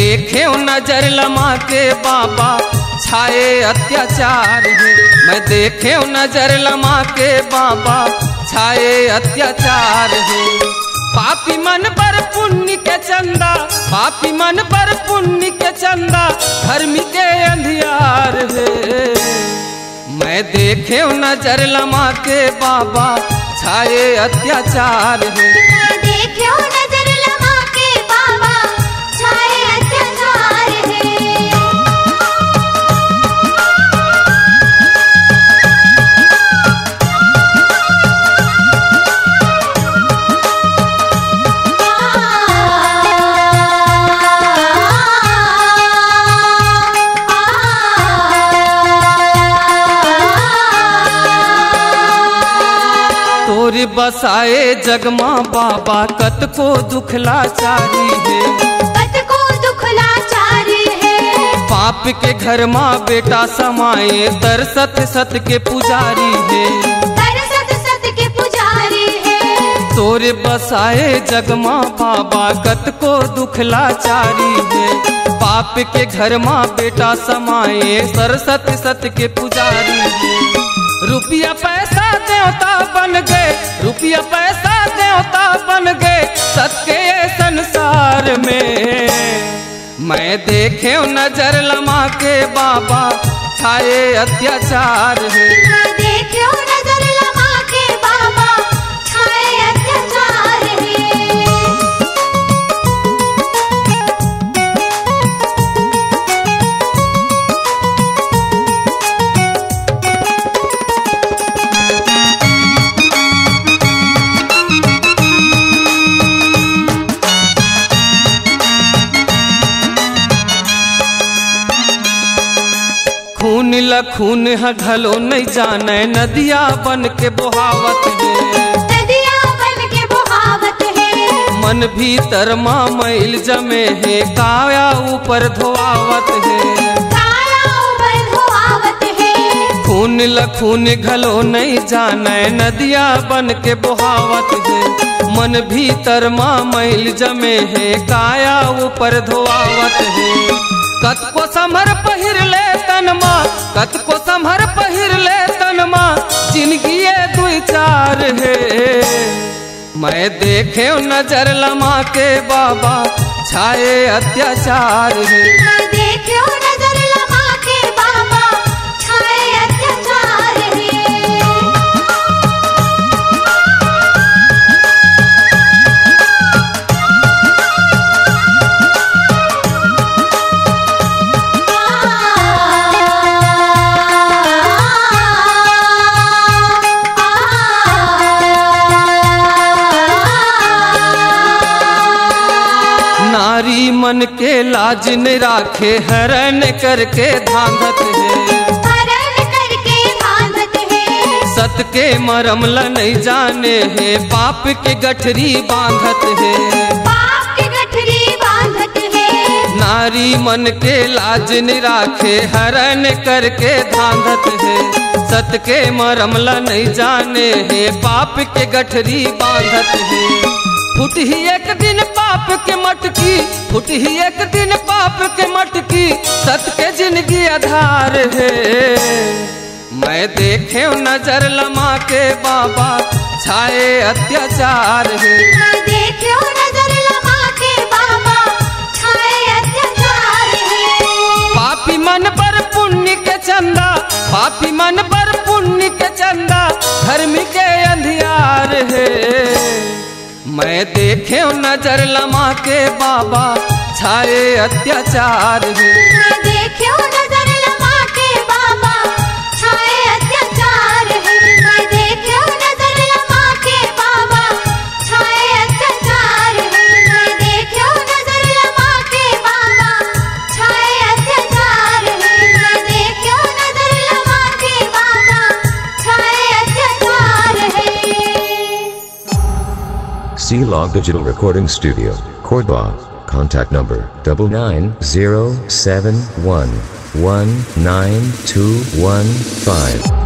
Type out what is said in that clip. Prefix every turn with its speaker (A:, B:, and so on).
A: देखे नजर लमा के बाबा छाए अत्याचार है। मैं देखे नजर लमा के बाबा छाए अत्याचार है। पापी मन पर पुण्य के चंदा, पापी मन पर पुण्य के चंदा, धर्म के अंधियार है। मैं देखे नजर लमा के बाबा छाए अत्याचार है।
B: मैं देखे नजर लमा के बाबा छाए अत्याचार है।
A: तोर बसाए जगमा बाबा कत को दुखलाचारी है,
B: कत को दुखलाचारी है।
A: पाप के घर माँ बेटा समाए दर सत सत के पुजारी है,
B: दर सत सत के पुजारी है।
A: तोर बसाए जगमा बाबा कत को दुखलाचारी है, पाप के घर माँ बेटा समाए दर सत सत के पुजारी है। रुपया पैसा देवता बन गए, रुपया पैसा देवता बन गए सबके संसार में। मैं देखे नजर लमा के बाबा छाए अत्याचार है।
B: मैं देखे नजर लमा के बाबा छाए अत्याचार है।
A: खून लखून ढलो नहीं जाने नदिया बन के बहावत है,
B: नदिया बन के बहावत है।
A: मन भीतर माँ मैल जमे है, काया ऊपर धोआवत है,
B: काया ऊपर धोआवत है।
A: खून लखून घलो नहीं जाने नदिया बन के बहावत है, मन भीतर माँ मैल जमे है, काया ऊपर धोआवत है। कत को समर पहिर ले तनमा, कत को समर पहिर ले तनमा, जिंदगी दुई चार है। मैं देखे नजर लमा के बाबा छाए अत्याचार है।
B: मैं देखे नजर लमा के बाबा छाए अत्याचार है।
A: नारी मन के लाज न राखे हरण करके धांधत है,
B: हरण करके धांधत है।
A: सत के मरम ल नहीं जाने है, पाप के गठरी बांधत है,
B: पाप के गठरी बांधत है।
A: नारी मन के लाज न राखे हरण करके धांधत है, सत के मरम ल नहीं जाने है, पाप के गठरी बांधत है। फुट ही एक दिन पाप के मटकी, फुट ही एक दिन पाप के मटकी, सत के जिंदगी आधार है। मैं देखे नजर लमा के बाबा छाए अत्याचार है।
B: मैं देखे नजर लमा के बाबा छाए अत्याचार है।
A: पापी मन पर पुण्य के चंदा, पापी मन पर पुण्य के चंदा, धर्म के अंधियार है। मैं देखे नजर लमा के बाबा छाए अत्याचार है।
B: मैं देखे नजर लमा के बाबा छाए अत्याचार है। मैं देखे नजर लमा के बाबा छाए अत्याचार है। मैं देखे नजर लमा के बाबा छाए अत्याचार है। मैं देखे नजर लमा के बाबा छाए अत्याचार है।
C: C-Log Digital Recording Studio, Cordoba. Contact number 99071192115.